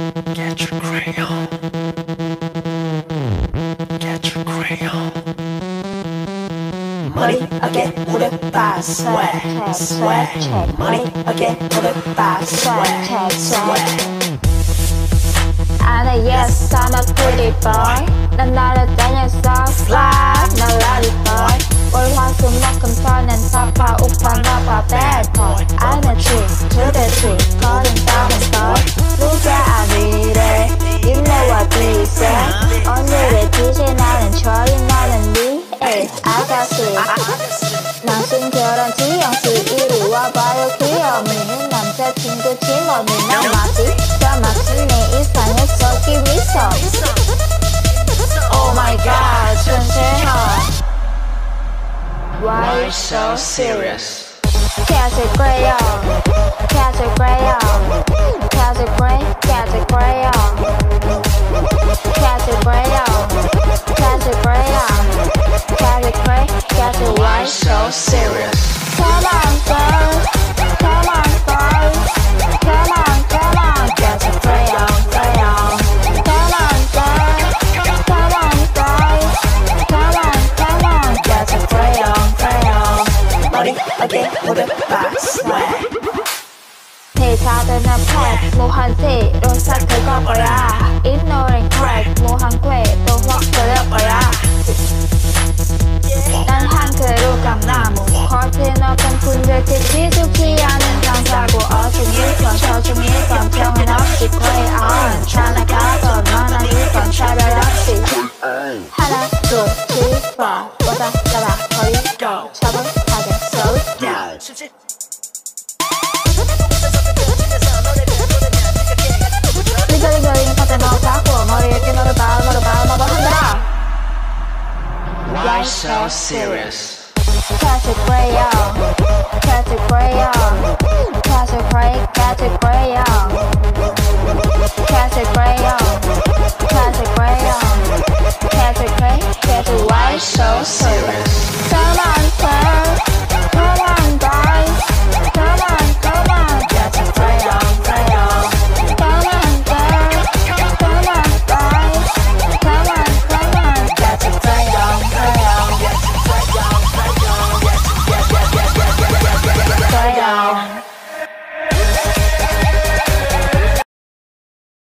Get your crayon. Get your crayon. Money again, put by swag, swag. Money again, put by swag, swag. 아나 yes, I'm a pretty boy. 난 나를 다녀서 fly, 난 lolly boy. 월화수목금토는 사파 오빠 나봐 bad boy. 아나 trick to the trick, 거린 다른 boy. 누가 아니래, 일레와 비세. 오늘의 DJ 나는 Charlie, 나는 Lee. 아가씨, 난 신결한 지영씨. 이리 와봐요 귀여미는 남자친구 지머니 난 맞지? 다 맞으네 이상해서 기미소. Oh my god, 천재형. why so serious? Catch it crayon, catch it crayon, catch it crayon, catch it crayon, catch it crayon, catch it crayon, catch it crayon, catch it. Why so serious? Come on, girl, come on, girl, come on, come on, catch it crayon, crayon. Come on, girl, come on, girl, come on, come on, catch it crayon, crayon. Money again, put by swag. 대사되는 팩, 무한 티로 싹 긁을 거야. Ignorant crack, 무한 궤도 확 들을 거야. 난 한 그루 감나무 커튼 없던 분들께 지숙지 않은 강사고 어중일건 저중일건 병은 없이 play on. 살아가던 너나 일건 차별 없이 하나 둘 봐 보다 따라 버리고 차분하게 slow down. 리거리거리는 fat에 너 잡고 머리에 끼 너를 봐 너를 흔들어. Why so serious? Catch it crayon, catch it crayon.